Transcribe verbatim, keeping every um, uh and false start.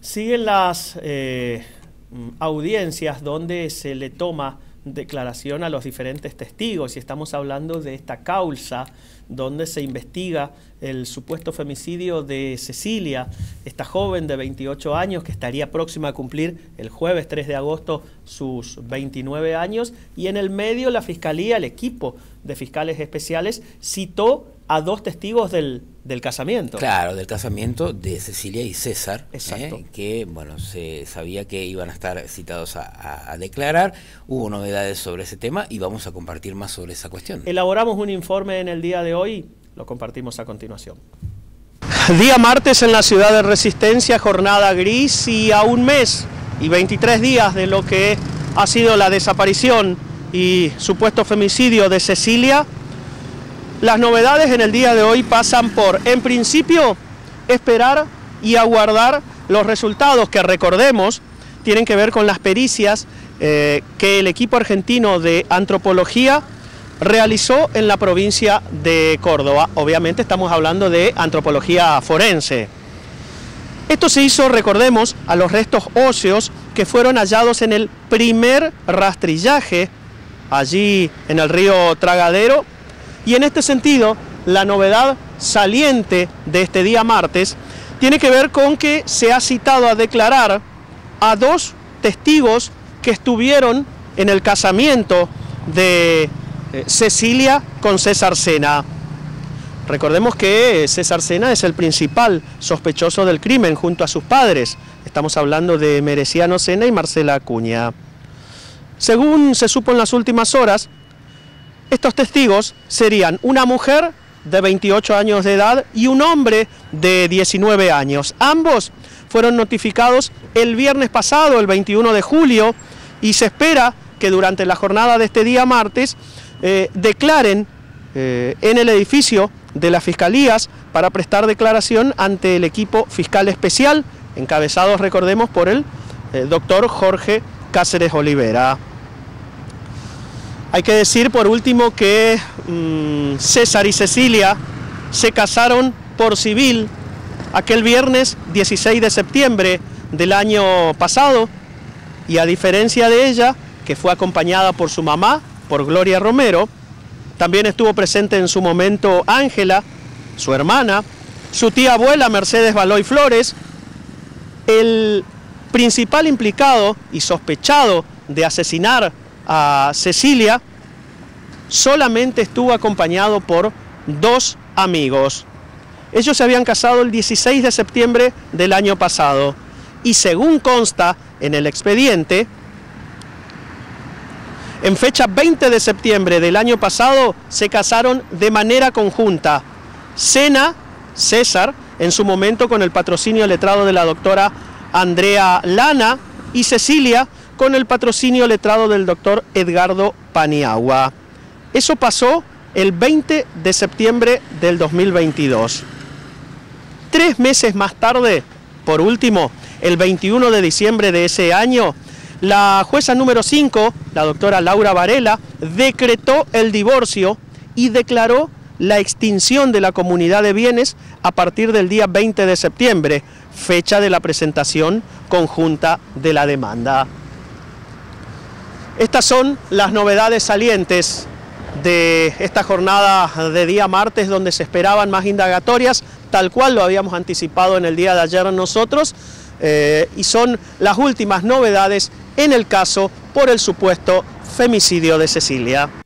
Siguen las eh, audiencias donde se le toma declaración a los diferentes testigos y estamos hablando de esta causa donde se investiga el supuesto femicidio de Cecilia, esta joven de veintiocho años que estaría próxima a cumplir el jueves tres de agosto sus veintinueve años, y en el medio la Fiscalía, el equipo de fiscales especiales, citó a dos testigos del, del casamiento. Claro, del casamiento de Cecilia y César, Exacto. eh, que bueno, se sabía que iban a estar citados a, a, a declarar. Hubo novedades sobre ese tema y vamos a compartir más sobre esa cuestión. Elaboramos un informe en el día de hoy, lo compartimos a continuación. Día martes en la ciudad de Resistencia, jornada gris, y a un mes y veintitrés días de lo que ha sido la desaparición y supuesto femicidio de Cecilia. Las novedades en el día de hoy pasan por, en principio, esperar y aguardar los resultados que, recordemos, tienen que ver con las pericias eh, que el equipo argentino de antropología realizó en la provincia de Córdoba. Obviamente estamos hablando de antropología forense. Esto se hizo, recordemos, a los restos óseos que fueron hallados en el primer rastrillaje, allí en el río Tragadero. Y en este sentido, la novedad saliente de este día martes tiene que ver con que se ha citado a declarar a dos testigos que estuvieron en el casamiento de eh, Cecilia con César Sena. Recordemos que César Sena es el principal sospechoso del crimen junto a sus padres. Estamos hablando de Mereciano Sena y Marcela Acuña. Según se supo en las últimas horas, estos testigos serían una mujer de veintiocho años de edad y un hombre de diecinueve años. Ambos fueron notificados el viernes pasado, el veintiuno de julio, y se espera que durante la jornada de este día martes eh, declaren eh, en el edificio de las fiscalías para prestar declaración ante el equipo fiscal especial, encabezados, recordemos, por el eh, doctor Jorge Cáceres Olivera. Hay que decir por último que mmm, César y Cecilia se casaron por civil aquel viernes dieciséis de septiembre del año pasado, y a diferencia de ella, que fue acompañada por su mamá, por Gloria Romero, también estuvo presente en su momento Ángela, su hermana, su tía abuela Mercedes Baloy Flores. El principal implicado y sospechado de asesinar a Cecilia solamente estuvo acompañado por dos amigos. Ellos se habían casado el dieciséis de septiembre del año pasado y, según consta en el expediente, en fecha veinte de septiembre del año pasado se casaron de manera conjunta. Sena, César, en su momento con el patrocinio letrado de la doctora Andrea Lana, y Cecilia con el patrocinio letrado del doctor Edgardo Paniagua. Eso pasó el veinte de septiembre del dos mil veintidós. Tres meses más tarde, por último, el veintiuno de diciembre de ese año, la jueza número cinco, la doctora Laura Varela, decretó el divorcio y declaró la extinción de la comunidad de bienes a partir del día veinte de septiembre, fecha de la presentación conjunta de la demanda. Estas son las novedades salientes de esta jornada de día martes, donde se esperaban más indagatorias, tal cual lo habíamos anticipado en el día de ayer nosotros, eh, y son las últimas novedades en el caso por el supuesto femicidio de Cecilia.